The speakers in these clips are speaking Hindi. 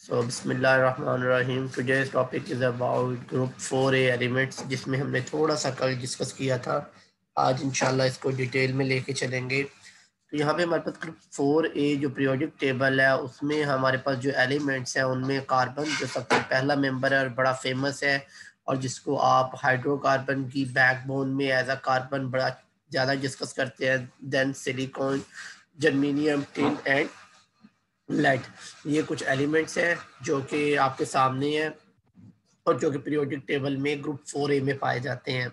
So बिस्मिल्लाहिर्रहमानिर्रहीम today's topic is about group 4A elements जिसमें हमने थोड़ा सा कल डिस्कस किया था। आज इंशाल्लाह इसको डिटेल में लेके चलेंगे। तो यहाँ पे हमारे पास ग्रुप 4A जो पीरियोडिक टेबल है उसमें हमारे पास जो एलिमेंट्स हैं उनमें कार्बन जो सबसे पहला मेंबर है और बड़ा फेमस है और जिसको आप हाइड्रोकार्बन की बैकबोन में एज अ कार्बन बड़ा ज़्यादा डिस्कस करते हैं। Then silicon, germanium, tin and lead. ये कुछ एलिमेंट्स हैं जो कि आपके सामने हैं और जो कि पीरियोडिक टेबल में ग्रुप 4A में पाए जाते हैं।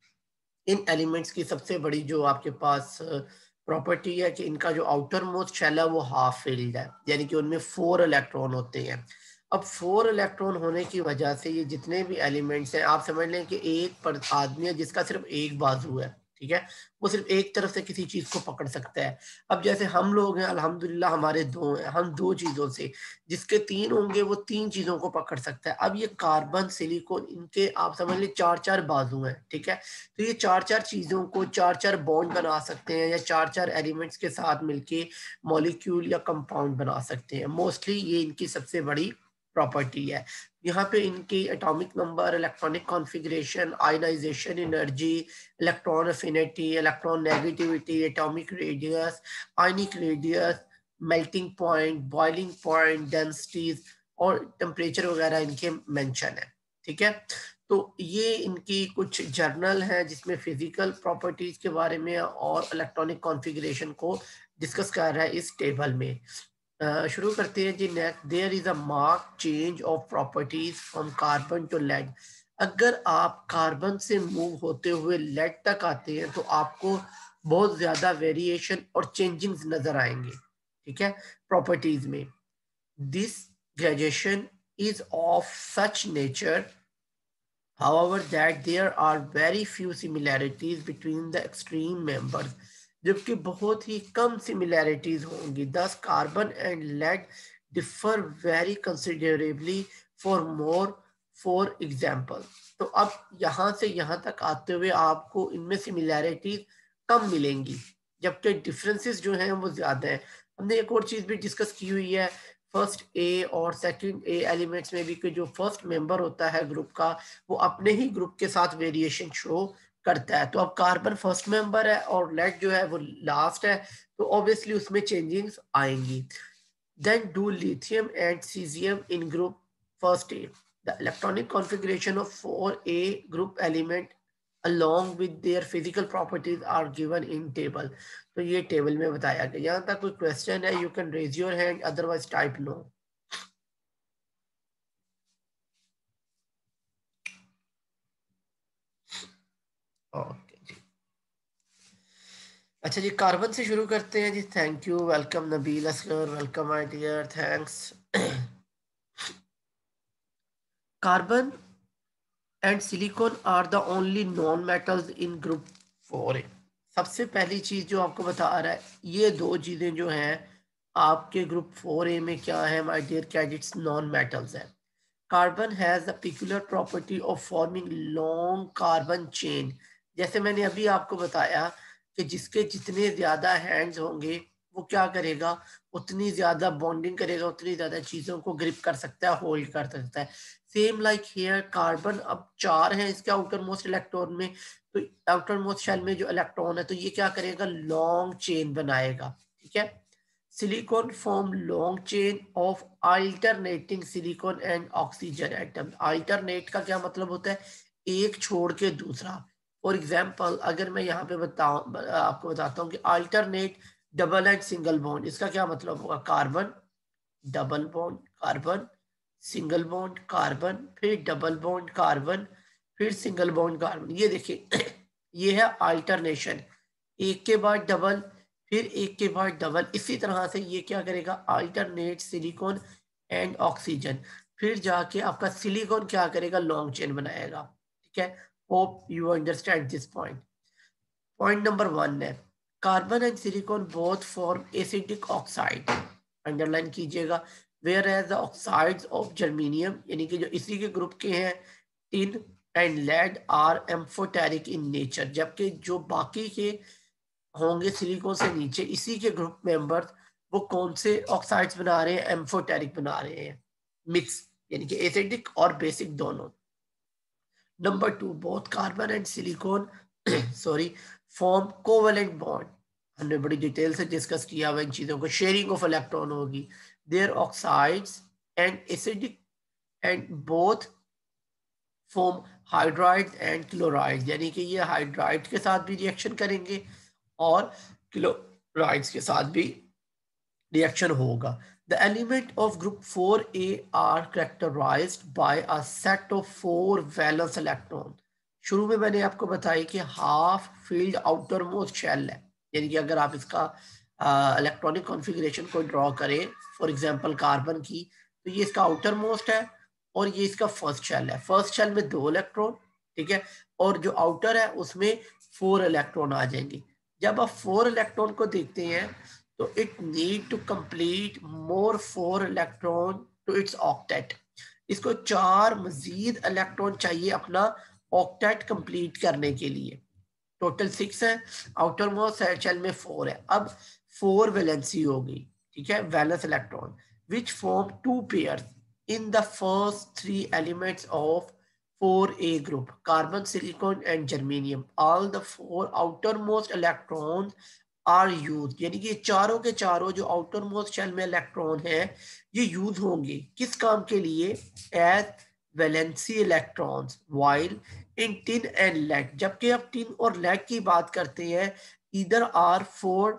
इन एलिमेंट्स की सबसे बड़ी जो आपके पास प्रॉपर्टी है कि इनका जो आउटर मोस्ट शेल है वो हाफ फिल्ड है, यानी कि उनमें 4 इलेक्ट्रॉन होते हैं। अब 4 इलेक्ट्रॉन होने की वजह से ये जितने भी एलिमेंट्स हैं आप समझ लें कि एक पर आदमी है जिसका सिर्फ एक बाजू है, ठीक है, वो सिर्फ एक तरफ से किसी चीज को पकड़ सकता है। अब जैसे हम लोग हैं अल्हम्दुलिल्लाह हमारे दो हैं, हम दो चीजों से, जिसके तीन होंगे वो तीन चीजों को पकड़ सकता है। अब ये कार्बन, सिलिकॉन, इनके आप समझ लें चार चार बाजू हैं, ठीक है। तो ये चार चार चीजों को चार चार बॉन्ड बना सकते हैं या चार चार एलिमेंट्स के साथ मिलके मॉलिक्यूल या कंपाउंड बना सकते हैं। मोस्टली ये इनकी सबसे बड़ी प्रॉपर्टी है। यहाँ पे इनकी atomic number, electronic configuration, ionisation energy, electron affinity, electron negativity, atomic radius, ionic radius, melting point, boiling point, densities और टेम्परेचर वगैरह इनके मेंशन है, ठीक है। तो ये इनकी कुछ जर्नल है जिसमें फिजिकल प्रॉपर्टीज के बारे में और इलेक्ट्रॉनिक कॉन्फ़िगरेशन को डिस्कस कर रहा है इस टेबल में। शुरू करते हैं जी। Next, there is a mark change of properties from carbon to lead. अगर आप कार्बन से मूव होते हुए लेड तक आते हैं तो आपको बहुत ज्यादा वेरिएशन और चेंजिंग्स नजर आएंगे, ठीक है, प्रॉपर्टीज में। This graduation is of such nature however that there are very few similarities between the extreme members, जबकि बहुत ही कम similarities होंगी। Thus carbon and lead differ very considerably for more, for example। तो अब यहाँ से यहाँ तक आते हुए आपको इनमें similarities कम मिलेंगी जबकि differences जो हैं वो ज्यादा हैं। हमने एक और चीज भी डिस्कस की हुई है फर्स्ट ए और सेकंड ए एलिमेंट्स में भी कि जो फर्स्ट मेंबर होता है ग्रुप का वो अपने ही ग्रुप के साथ वेरिएशन शो करता है। तो अब कार्बन फर्स्ट मेंबर है और लेड जो है वो लास्ट है, तो ऑब्वियसली उसमें चेंजिंग्स आएंगी। Then do lithium and caesium in group first A. The electronic configuration of 4A group element along with their physical properties are given in table। तो ये टेबल में बताया गया। यहाँ तक कोई क्वेश्चन है, you can raise your hand, otherwise type no. Okay जी, अच्छा जी, कार्बन से शुरू करते हैं जी। Thank you, welcome Nabeel Asghar, welcome my dear, thanks. Carbon and silicon are the only non metals in group 4A। सबसे पहली चीज जो आपको बता रहा है, ये दो चीजें जो हैं आपके ग्रुप 4A में क्या है my dear cadets, non metals है। Carbon has the peculiar property of forming long carbon chain. जैसे मैंने अभी आपको बताया कि जिसके जितने ज्यादा हैंड्स होंगे वो क्या करेगा, उतनी ज्यादा बॉन्डिंग करेगा, उतनी ज्यादा चीजों को ग्रिप कर सकता है, होल्ड कर सकता है। सेम लाइक हेयर, कार्बन अब चार है इसके आउटर मोस्ट इलेक्ट्रॉन में, तो आउटर मोस्ट शेल में जो इलेक्ट्रॉन है तो ये क्या करेगा, लॉन्ग चेन बनाएगा, ठीक है। Silicon form long chain of alternating silicon and oxygen atom. Alternate का क्या मतलब होता है, एक छोड़ के दूसरा। फॉर एग्जाम्पल अगर मैं यहाँ पे बताऊं, आपको बताता हूँ कि alternate double and single bond, इसका क्या मतलब होगा, carbon double bond carbon, single bond carbon, फिर डबल बॉन्ड कार्बन, फिर सिंगल बॉन्ड कार्बन। ये देखिए ये है अल्टरनेशन, एक के बाद डबल, फिर एक के बाद डबल। इसी तरह से ये क्या करेगा, अल्टरनेट सिलिकॉन एंड ऑक्सीजन, फिर जाके आपका सिलिकॉन क्या करेगा, लॉन्ग चेन बनाएगा, ठीक है। Hope you understand this point. Point number 1 है, carbon and silicon both form acidic oxide, underline कीजिएगा। Whereas the oxides of germanium, यानी कि जो इसी के ग्रुप के हैं, tin and lead are amphoteric in nature, जबकि जो बाकी के होंगे सिलिकॉन से नीचे इसी के ग्रुप मेंबर्स वो कौन से ऑक्साइड्स बना रहे हैं, एम्फोटेरिक बना रहे हैं। मिक्स, यानी कि एसिडिक और बेसिक दोनों। Number 2, both carbon and silicon sorry form covalent bond. हमने बड़ी डिटेल से डिस्कस किया हुआ इन चीजों को। शेयरिंग ऑफ इलेक्ट्रॉन होगी। Their oxides and acidic and both form hydride and chloride, यानी कि ये हाइड्राइड के साथ भी रिएक्शन करेंगे और क्लोराइड्स के साथ भी रिएक्शन होगा। The element of group 4a are characterized by a set of 4 valence electron। शुरू में मैंने आपको बताया कि half filled outer most shell है, यानी कि अगर आप इसका इलेक्ट्रॉनिक कॉन्फ़िगरेशन को ड्रॉ करें फॉर एग्जांपल कार्बन की, तो ये इसका आउटर मोस्ट है और ये इसका फर्स्ट शेल है। फर्स्ट शेल में 2 इलेक्ट्रॉन, ठीक है, और जो आउटर है उसमें 4 इलेक्ट्रॉन आ जाएंगे। जब आप 4 इलेक्ट्रॉन को देखते हैं तो it need to complete more 4 electron to its octet। इसको 4 मजीद इलेक्ट्रॉन चाहिए अपना ऑक्टेट कंप्लीट करने के लिए। टोटल 6 है, आउटर मोस्ट शेल में 4 है। अब 4 वैलेंसी हो गई, ठीक है, valence electron which form 2 pairs in the first 3 elements of 4a group, carbon, silicon and germanium। All the 4 outermost electrons are use, यानी कि चारों के चारों जो आउटर मोस्ट शेल में इलेक्ट्रॉन है ये यूज होंगे किस काम के लिए? As valency electrons while in tin and lead. जबकि अब टिन और लेड की बात करते हैं, इधर are four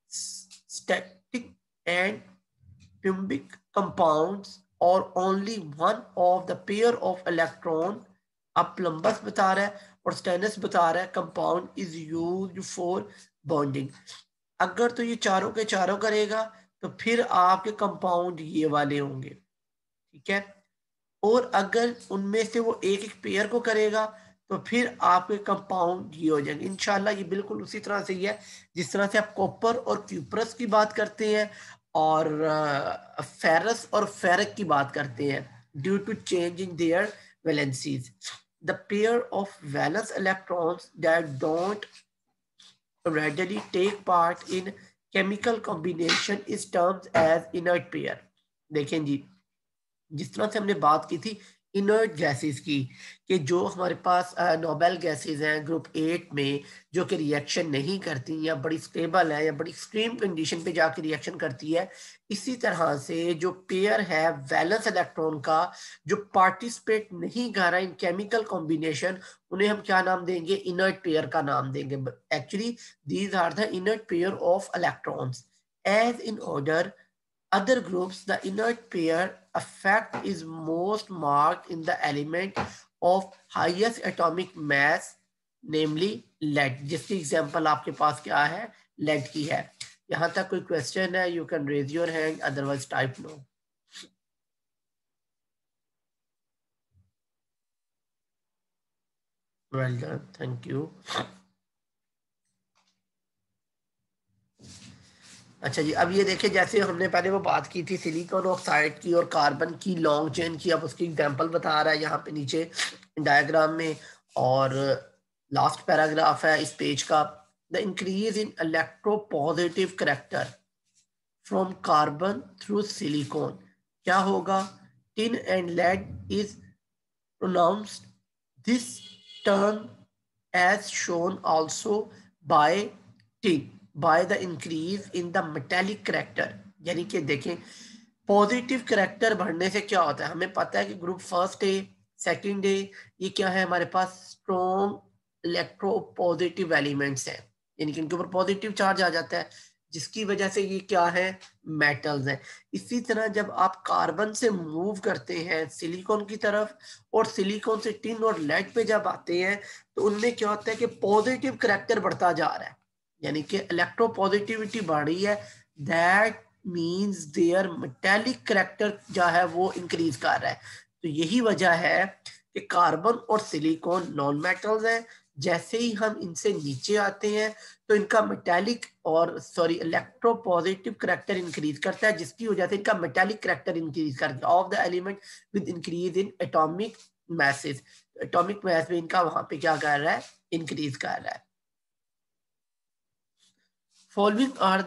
static and cubic compounds or only one of the pair of electron। अब प्लम्बस बता रहा है और स्टेनस बता रहा है compound is used for bonding. अगर तो ये चारों के चारों करेगा तो फिर आपके कंपाउंड ये वाले होंगे, ठीक है, और अगर उनमें से वो एक एक पेयर को करेगा तो फिर आपके कंपाउंड ये हो जाएंगे। इंशाल्लाह ये बिल्कुल उसी तरह से ही है जिस तरह से आप कॉपर और क्यूप्रस की बात करते हैं और फेरस और फेरिक की बात करते हैं due to change in their valencies. The pair of valence electrons that don't readily take part in chemical combination is termed as inert pair। देखें जी, जिस तरह से हमने बात की थी इनर्ट गैसेस की, कि जो हमारे पास नोबेल गैसेस हैं ग्रुप 8 में जो कि रिएक्शन नहीं करती या बड़ी स्टेबल है या बड़ी एक्सट्रीम कंडीशन पे जाके रिएक्शन करती है, इसी तरह से जो पेयर है वैलेंस इलेक्ट्रॉन का जो पार्टिसिपेट नहीं कर रहा इन केमिकल कॉम्बिनेशन, उन्हें हम क्या नाम देंगे? इनर्ट पेयर का नाम देंगे। Actually these are the inert pair of electrons. As in order other groups, the inert pair effect is most marked in the element of highest atomic mass, namely lead, जिसकी एग्जांपल आपके पास क्या है? lead की है। यहां तक कोई क्वेश्चन है? You can raise your hand, otherwise type no। Well done, thank you। अच्छा जी, अब ये देखिए जैसे हमने पहले वो बात की थी सिलिकॉन ऑक्साइड की और कार्बन की लॉन्ग चेन की, अब उसकी एग्जांपल बता रहा है यहाँ पे नीचे डायग्राम में, और लास्ट पैराग्राफ है इस पेज का। The increase in electropositive character from carbon through silicon क्या होगा? Tin and lead is pronounced this term as shown also by T by the increase in the metallic character। यानी कि देखें पॉजिटिव करेक्टर बढ़ने से क्या होता है, हमें पता है कि group first day second day ये क्या है हमारे पास? स्ट्रॉन्ग इलेक्ट्रोपॉजिटिव एलिमेंट्स हैं, यानी कि इनके ऊपर पॉजिटिव चार्ज आ जाता है जिसकी वजह से ये क्या है? मेटल्स हैं। इसी तरह जब आप कार्बन से मूव करते हैं सिलिकॉन की तरफ और सिलिकॉन से टिन और लेड पे जब आते हैं तो उनमें क्या होता है कि पॉजिटिव करेक्टर बढ़ता जा रहा है, यानी कि इलेक्ट्रोपॉजिटिविटी बढ़ रही है। That means their metallic character जो है वो इंक्रीज कर रहा है। तो यही वजह है कि कार्बन और सिलिकॉन नॉन मेटल्स हैं। जैसे ही हम इनसे नीचे आते हैं तो इनका मेटालिक और सॉरी इलेक्ट्रोपॉजिटिव करेक्टर इंक्रीज करता है, जिसकी वजह से इनका मेटालिक करेक्टर इंक्रीज करता है of the element with increase in atomic message. Atomic mass में इनका वहां पे क्या कर रहा है? इंक्रीज कर रहा है। Following are the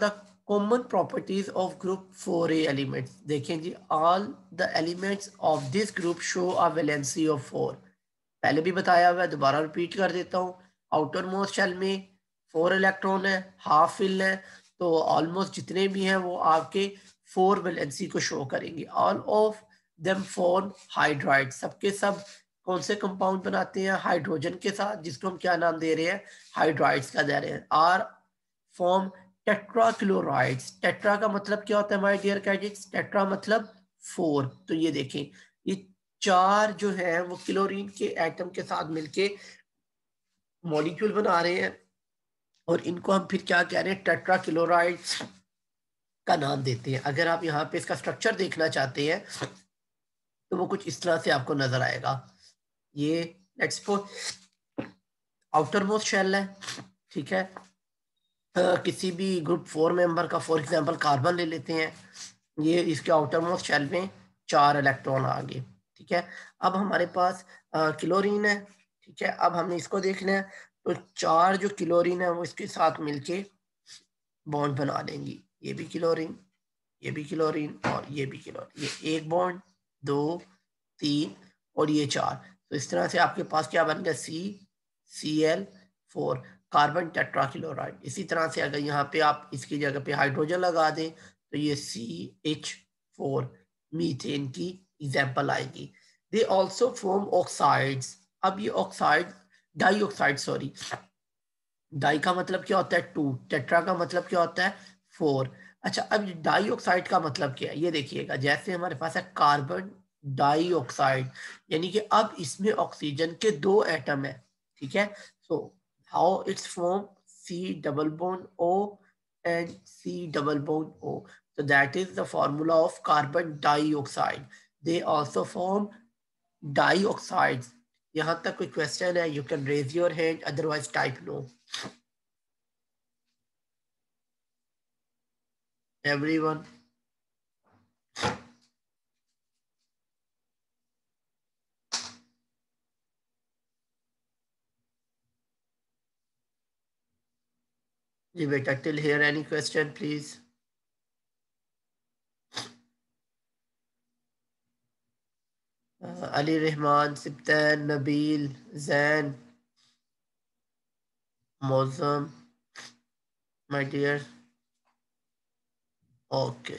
common properties of group 4a elements. देखें जी, all the elements of this group show a valency of 4। पहले भी बताया हुआ है, दोबारा रिपीट कर देता हूँ। आउटर मोस्ट शेल में 4 इलेक्ट्रॉन है, हाफ फिल है, तो ऑलमोस्ट जितने भी हैं वो आपके 4 वैलेंसी को शो करेंगे। All of them form hydride, सबके सब कौन से कंपाउंड बनाते हैं? हाइड्रोजन के साथ, जिसको हम क्या नाम दे रहे हैं? हाइड्राइड्स का दे रहे हैं। Are form टेट्राक्लोराइड्स। टेट्रा का मतलब क्या होता है माय डियर कैडेट्स? टेट्रा मतलब 4। तो ये देखें, ये 4 जो है वो क्लोरीन के एटम के साथ मिलके मॉलिक्यूल बना रहे हैं, और इनको हम फिर क्या कह रहे हैं? टेट्राक्लोराइड्स का नाम देते हैं। अगर आप यहाँ पे इसका स्ट्रक्चर देखना चाहते हैं तो वो कुछ इस तरह से आपको नजर आएगा। ये let's suppose outer most shell है, ठीक है। किसी भी ग्रुप 4 मेंबर का, फॉर एग्जांपल कार्बन ले लेते हैं, ये इसके आउटर मोस्ट शेल में 4 इलेक्ट्रॉन आ गए, ठीक है। अब हमारे पास क्लोरीन है, ठीक है। अब हमने इसको देखना है, तो 4 जो क्लोरीन है वो इसके साथ मिलके बॉन्ड बना लेंगी। ये भी क्लोरीन, ये भी क्लोरीन, और ये भी क्लोरीन। ये एक बॉन्ड, 2, 3 और ये 4। तो इस तरह से आपके पास क्या बन गया? CCl4, carbon tetrachloride. इसी तरह से अगर यहाँ पे आप इसकी जगह पे हाइड्रोजन लगा दें तो ये CH4, मीथेन की एग्जाम्पल आएगी। They also form oxides. अब ये ऑक्साइड, डाइऑक्साइड, सॉरी, डाई का मतलब क्या होता है? 2, टेट्रा का मतलब क्या होता है? 4। अच्छा, अब डाइऑक्साइड का मतलब क्या है? ये देखिएगा, जैसे हमारे पास है कार्बन डाइऑक्साइड, यानी कि अब इसमें ऑक्सीजन के 2 एटम है, ठीक है। So how it's form? C double bond O and C double bond O। So that is the formula of carbon dioxide. They also form dioxides. यहाँ तक कोई क्वेश्चन है? You can raise your hand, otherwise type no. Everyone. जी बेटा, till here any question please? Ali Rahman, Sibtan, Nabil, Zain, Mozam, my dear. Okay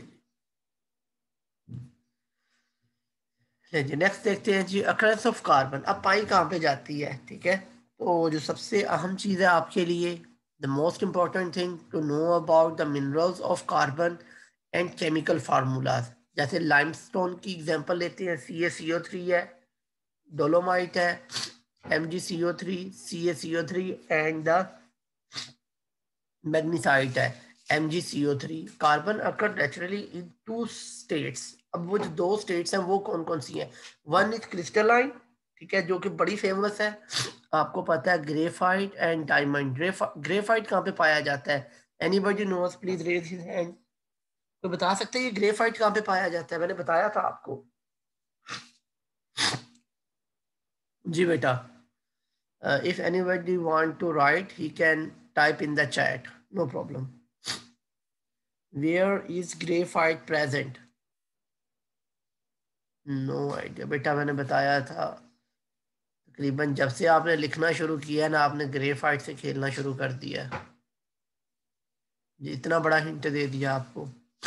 जी, नेक्स्ट देखते हैं जी, अकरेंस ऑफ कार्बन। अब पाई कहाँ पे जाती है, ठीक है। तो जो सबसे अहम चीज़ है आपके लिए, the most important thing to know about the minerals of carbon and chemical formulas. जैसे लाइमस्टोन की एग्जांपल लेते हैं, CaCO3 है, डोलोमाइट है, MgCO3, CaCO3 and the magnesite है, MgCO3। Carbon occur naturally in 2 states. अब वो जो 2 स्टेट्स हैं वो कौन कौन सी हैं? वन इज क्रिस्टलाइन, ठीक है, जो कि बड़ी फेमस है, आपको पता है, ग्रेफाइट एंड डायमंड। ग्रेफाइट कहाँ पे पाया जाता है? Anybody knows please raise his hand. तो बता सकते हैं ये ग्रेफाइट कहाँ पे पाया जाता है? मैंने बताया था आपको। जी बेटा, if anybody want to write, he can type in the chat, no problem. Where is graphite present? No idea बेटा, मैंने बताया था तकरीबन जब से आपने लिखना शुरू किया ना, आपने ग्रेफाइट से खेलना शुरू कर दिया। जी, इतना बड़ा हिंट दे दिया आपको।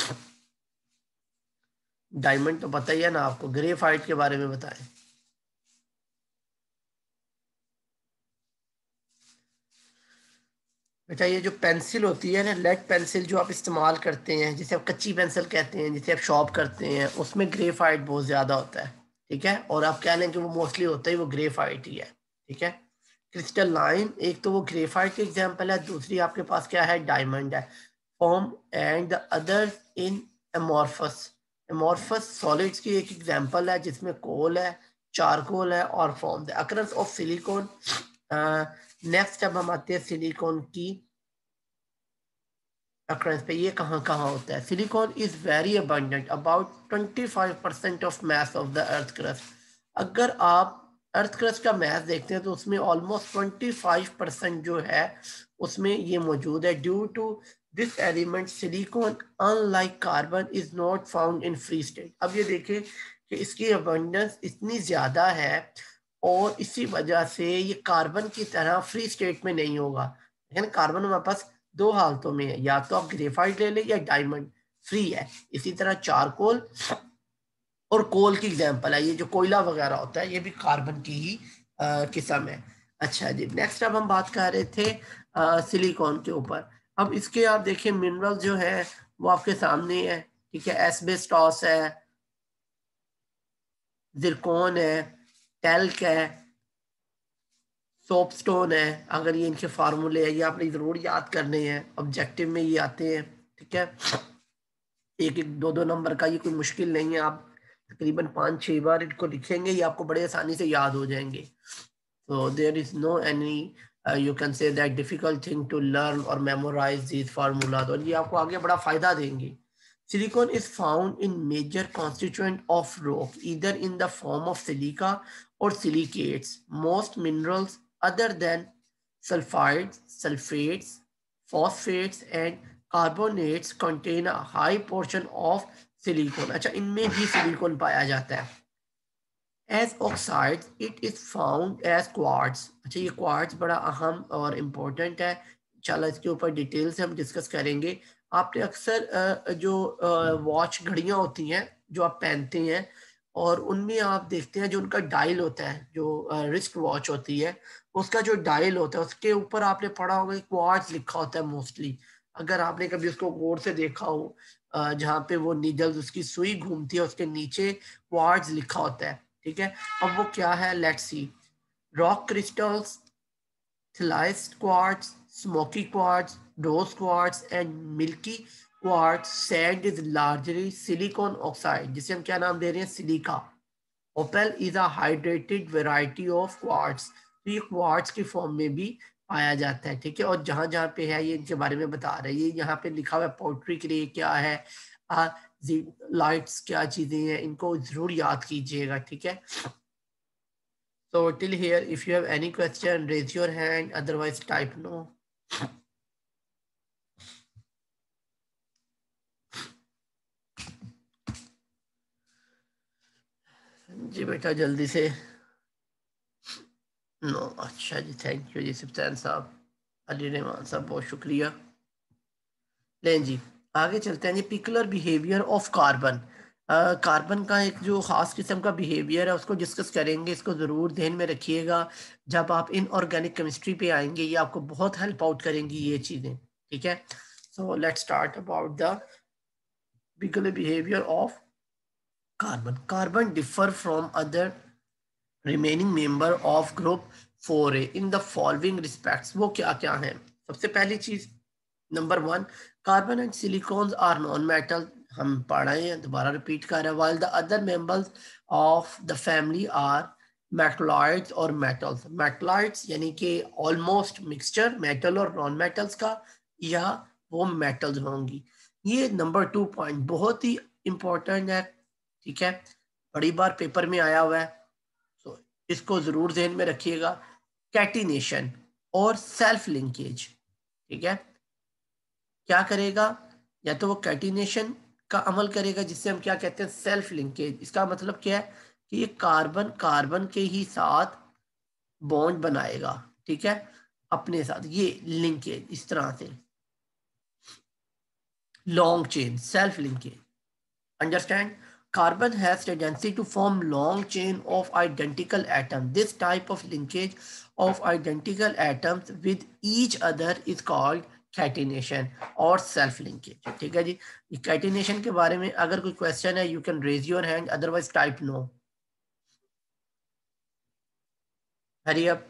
डायमंड तो पता ही है ना आपको, ग्रेफाइट के बारे में बताएं। बेटा, ये जो पेंसिल होती है ना, लेड पेंसिल जो आप इस्तेमाल करते हैं, जिसे आप कच्ची पेंसिल कहते हैं, जिसे आप शॉर्प करते हैं, उसमें ग्रेफाइट बहुत ज़्यादा होता है, ठीक है। और आप कह लें कि वो मोस्टली होता है वो ग्रेफाइट ही है, ठीक है। क्रिस्टल लाइन, एक तो वो ग्रेफाइट की एग्जांपल है, दूसरी आपके पास क्या है? डायमंड है। Form and the other in amorphous. Amorphous solids की एक एग्जांपल है, जिसमें कोल है, चारकोल है और फॉर्म है। Occurrence of silicon. नेक्स्ट अब हम आते हैं सिलिकॉन की अकरेंस पे। ये कहाँ कहाँ होता है? Silicon is very abundant, about 25% of mass of the earth crust. अगर आप अर्थ क्रस्ट का मैस देखते हैं तो उसमें ऑलमोस्ट 25% जो है उसमें ये मौजूद है, due to this element silicon unlike carbon is not found in free state. अब ये देखें कि इसकी अबंडेंस इतनी ज्यादा है और इसी वजह से ये कार्बन की तरह फ्री स्टेट में नहीं होगा। लेकिन कार्बन हमारे पास दो हालतों में है, या तो आप ग्रेफाइट ले लें या डायमंड फ्री है। इसी तरह चारकोल और कोल की एग्जांपल है, ये जो कोयला वगैरह होता है ये भी कार्बन की ही किस्म है। अच्छा जी, नेक्स्ट अब हम बात कर रहे थे सिलिकॉन के ऊपर। अब इसके आप देखिए मिनरल जो है वो आपके सामने है, ठीक है। एस्बेस्टॉस है, जिरकॉन है, टैल्क है, सोपस्टोन है। अगर ये इनके फार्मूले है ये आपने जरूर याद करने हैं, ऑब्जेक्टिव में ये आते हैं, ठीक है। एक एक दो दो नंबर का, ये कोई मुश्किल नहीं है। आप तकरीबन 5-6 बार इनको लिखेंगे, ये आपको बड़े आसानी से याद हो जाएंगे। So there is no any you can say that difficult thing to learn or memorize these formulas, और ये आपको आगे बड़ा फायदा देंगे। Silicon is found in major constituent of rock, either in the form of silica or silicates. Most minerals other than sulfides, sulfates, phosphates and carbonates contain a high portion of silicon. अच्छा, इनमें भी सिलिकॉन पाया जाता है। As oxides, it is found as quartz. अच्छा, ये quartz बड़ा अहम और इम्पोर्टेंट है। इंशाल्लाह इसके ऊपर डिटेल से हम डिस्कस करेंगे। आपने अक्सर जो वॉच घड़ियां होती हैं जो आप पहनते हैं, और उनमें आप देखते हैं जो उनका डायल होता है, जो रिस्ट वॉच होती है, उसका जो डायल होता है उसके ऊपर आपने पढ़ा होगा क्वार्ट्ज लिखा होता है मोस्टली। अगर आपने कभी उसको गौर से देखा हो, जहाँ पे वो नीडल्स उसकी सुई घूमती है उसके नीचे क्वार्ट्ज लिखा होता है, ठीक है। अब वो क्या है, लेट्स सी। रॉक क्रिस्टल्स, थिलाइज्ड क्वार्ट्ज, स्मोकी क्वार्ट्ज, डोज quartz and milky quartz. Sand is largely silicon oxide, जिसे हम क्या नाम दे रहे हैं, silica. Opal is a hydrated variety of quartz. तो ये क्वार्ट्ज की फॉर्म में भी पाया जाता है, ठीक है। और जहां जहां पे है ये इनके बारे में बता रहे हैं। ये यहाँ पे लिखा हुआ है पोट्री के लिए क्या है, लाइट्स क्या चीजें हैं, इनको जरूर याद कीजिएगा, ठीक है। So till here, if you have any question, raise your hand. Otherwise, type no. जी बेटा जल्दी से। नो, अच्छा जी, थैंक यू जी सिफ्तान साहब, अली रहमान साहब, बहुत शुक्रिया। लें जी, आगे चलते हैं जी। Peculiar behaviour of carbon. Carbon का एक जो खास किस्म का बिहेवियर है उसको डिस्कस करेंगे। इसको ज़रूर ध्यान में रखिएगा, जब आप इनऑर्गेनिक केमिस्ट्री पे आएंगे ये आपको बहुत हेल्प आउट करेंगी ये चीज़ें, ठीक है। So let's start about the peculiar behaviour of carbon. Carbon differ from other remaining member of group 4A in the following respects. वो क्या क्या है? सबसे पहली चीज, number 1, carbon and silicons are non metal. हम पढ़े हैं, दोबारा रिपीट कर रहे हैं। while the other members of the family are metalloids और मेटल्स। मेटलॉइड्स यानी कि ऑलमोस्ट मिक्सचर मेटल और नॉन मेटल्स का, या वो मेटल्स होंगी। ये नंबर 2 पॉइंट बहुत ही इंपॉर्टेंट है, ठीक है, बड़ी बार पेपर में आया हुआ है, तो इसको जरूर ध्यान में रखिएगा। कैटिनेशन और सेल्फ लिंकेज, ठीक है। क्या करेगा, या तो वो कैटिनेशन का अमल करेगा जिससे हम क्या कहते हैं, सेल्फ लिंकेज। इसका मतलब क्या है कि ये कार्बन कार्बन के ही साथ बॉन्ड बनाएगा, ठीक है, अपने साथ, ये लिंकेज इस तरह से। Long chain, self linkage, understand? Carbon has tendency to form long chain of identical atoms. This type of linkage of identical atoms with each other is called catenation और self linkage, ठीक है जी। catenation के बारे में अगर कोई क्वेश्चन है, you can raise your hand, otherwise type no. Hurry up.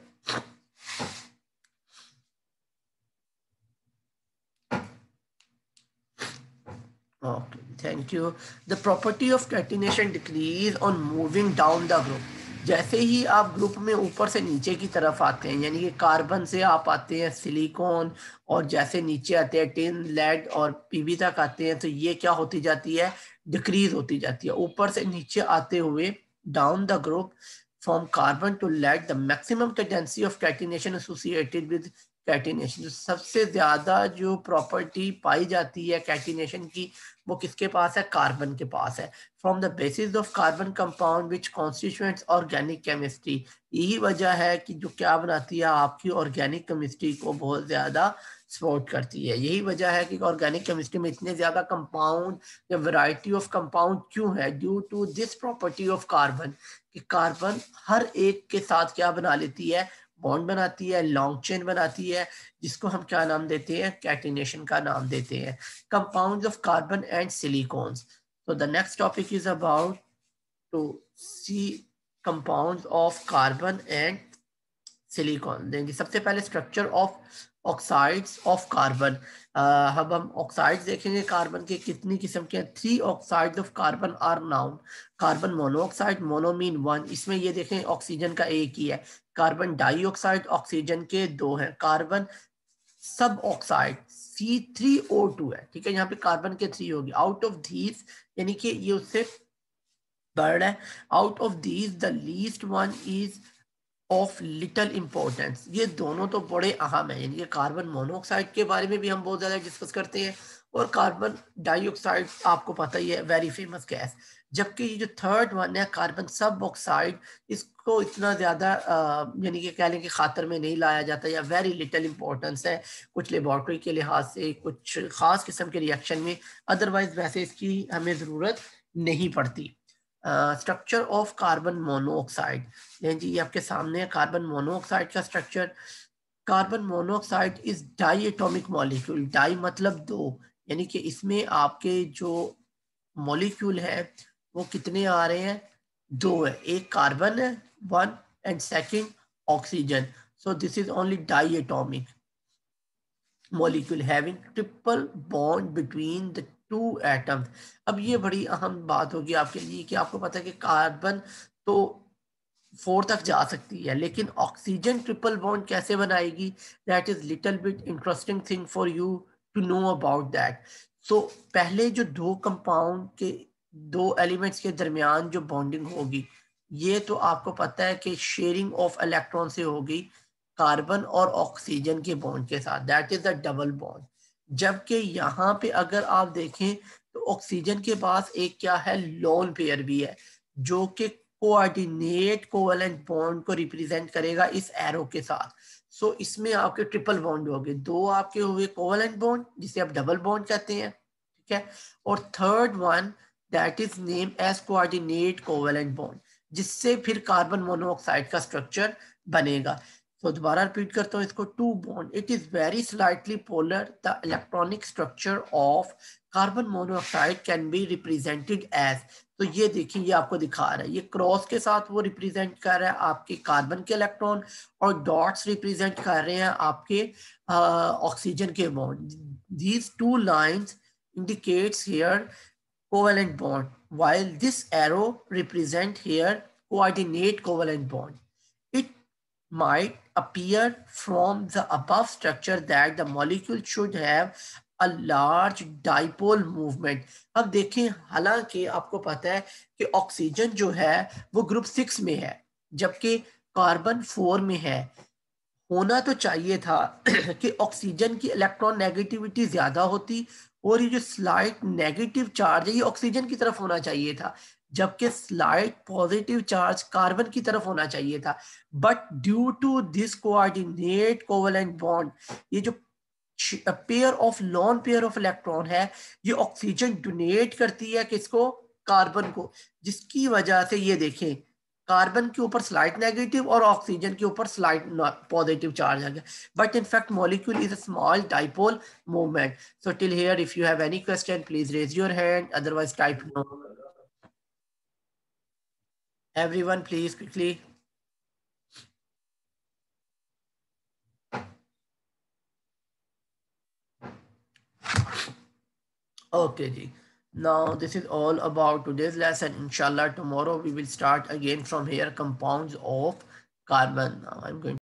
Okay, thank you. The property of catenation decrease on moving down the group. जैसे ही आप ग्रुप में ऊपर से नीचे की तरफ आते हैं, यानी कि कार्बन से आप आते हैं सिलिकॉन, और जैसे नीचे आते हैं टिन, लेड और पीबी तक आते हैं, तो ये क्या होती जाती है, डिक्रीज होती जाती है। ऊपर से नीचे आते हुए down the group from carbon to lead, the maximum tendency of catenation associated with catenation. जो सबसे ज्यादा जो प्रॉपर्टी पाई जाती है कैटिनेशन की वो किसके पास है? कार्बन के पास है। From the basis of carbon compound which constituents organic chemistry. यही वजह है कि जो क्या बनाती है आपकी ऑर्गेनिक केमिस्ट्री को बहुत ज्यादा सपोर्ट करती है। यही वजह है कि ऑर्गेनिक केमिस्ट्री में इतने ज्यादा कंपाउंड या वैरायटी ऑफ कंपाउंड क्यों है? Due to this property of carbon, कि कार्बन हर एक के साथ क्या बना लेती है? बॉन्ड बनाती है, लॉन्ग चेन बनाती है, जिसको हम क्या नाम देते हैं? कैटिनेशन का नाम देते हैं। Compounds of carbon and silicons. तो the next topic is about to see compounds of carbon and silicon. देंगे सबसे पहले structure of oxides of carbon. अब हम ऑक्साइड्स देखेंगे कार्बन के कितनी किस्म के हैं। 3 oxides of carbon are known. Carbon monoxide, mono mean 1, इसमें ये देखें ऑक्सीजन का एक ही है। कार्बन डाइऑक्साइड, ऑक्सीजन के 2 हैं। कार्बन सब ऑक्साइड C3O2 है, ठीक है, यहाँ पे कार्बन के 3 होगी। आउट ऑफ दीज, यानी कि ये उससे बर्ड है। Out of these the least one is of little importance. ये दोनों तो बड़े अहम है, यानी कि कार्बन मोनोऑक्साइड के बारे में भी हम बहुत ज्यादा डिस्कस करते हैं, और कार्बन डाइऑक्साइड आपको पता ही है वेरी फेमस गैस। जबकि ये जो थर्ड वन है कार्बन सब ऑक्साइड, इसको इतना ज्यादा यानी कि कह लें कि खातर में नहीं लाया जाता, या वेरी लिटल इंपॉर्टेंस है कुछ लेबॉर्ट्री के लिहाज से, कुछ खास किस्म के रिएक्शन में। अदरवाइज वैसे इसकी हमें जरूरत नहीं पड़ती। स्ट्रक्चर ऑफ कार्बन मोनोऑक्साइड, जी ये आपके सामने है कार्बन मोनोऑक्साइड का structure. Carbon monoxide is diatomic molecule. Di मतलब 2, यानी कि इसमें आपके जो मॉलिक्यूल है वो कितने आ रहे हैं? 2 है। एक कार्बन है 1 and second oxygen. So this is only diatomic molecule having triple bond between the two atoms। अब ये बड़ी अहम बात होगी आपके लिए कि आपको पता है कि कार्बन तो 4 तक जा सकती है, लेकिन ऑक्सीजन ट्रिपल बॉन्ड कैसे बनाएगी? That is little bit interesting thing for you to know about that. So पहले जो 2 कंपाउंड के 2 एलिमेंट्स के दरमियान जो बॉन्डिंग होगी, ये तो आपको पता है कि शेयरिंग ऑफ इलेक्ट्रॉन से होगी कार्बन और ऑक्सीजन के बॉन्ड के साथ, that is the double bond. जबकि यहाँ पे अगर आप देखें तो ऑक्सीजन के पास एक क्या है? लोन पेयर भी है, जो कि कोऑर्डिनेट कोवेलेंट बॉन्ड को रिप्रेजेंट करेगा इस एरो के साथ। सो इसमें आपके ट्रिपल बॉन्ड हो गए, 2 आपके हुए कोवेलेंट बॉन्ड जिसे आप डबल बॉन्ड कहते हैं, ठीक है, और third one that is name as coordinate covalent bond, जिससे फिर कार्बन मोनोऑक्साइड का स्ट्रक्चर बनेगा। तो दोबारा रिपीट करता हूँ इसको। 2 bond, it is very slightly polar. The electronic structure of carbon monoxide can be represented as. तो ये देखिए ये आपको दिखा रहा है, ये क्रॉस के साथ वो रिप्रेजेंट कर रहा है आपके कार्बन के इलेक्ट्रॉन, और डॉट्स रिप्रेजेंट कर रहे हैं आपके ऑक्सीजन के bond. These 2 lines indicates here covalent bond, while this arrow represent here coordinate covalent bond. It might appear from the above structure that the molecule should have a large dipole movement। अब देखें, हालांकि आपको पता है कि ऑक्सीजन जो है वो ग्रुप 6 में है, जबकि कार्बन 4 में है। होना तो चाहिए था कि ऑक्सीजन की इलेक्ट्रॉन नेगेटिविटी ज्यादा होती, और ये जो स्लाइट नेगेटिव चार्ज है ये ऑक्सीजन की तरफ होना चाहिए था, जबकि स्लाइट पॉजिटिव चार्ज कार्बन की तरफ होना चाहिए था। But due to this coordinate covalent bond, ये जो pair of lone pair of electron है, ये ऑक्सीजन डोनेट करती है किसको? कार्बन को, जिसकी वजह से ये देखें कार्बन के ऊपर स्लाइट नेगेटिव और ऑक्सीजन के ऊपर स्लाइट पॉजिटिव चार्ज आ गया। But in fact molecule is a small dipole movement. So till here if you have any question please raise your hand, otherwise type no. Everyone please quickly. Okay ji, now this is all about today's lesson. Inshallah tomorrow we will start again from here, compounds of carbon. Now I'm going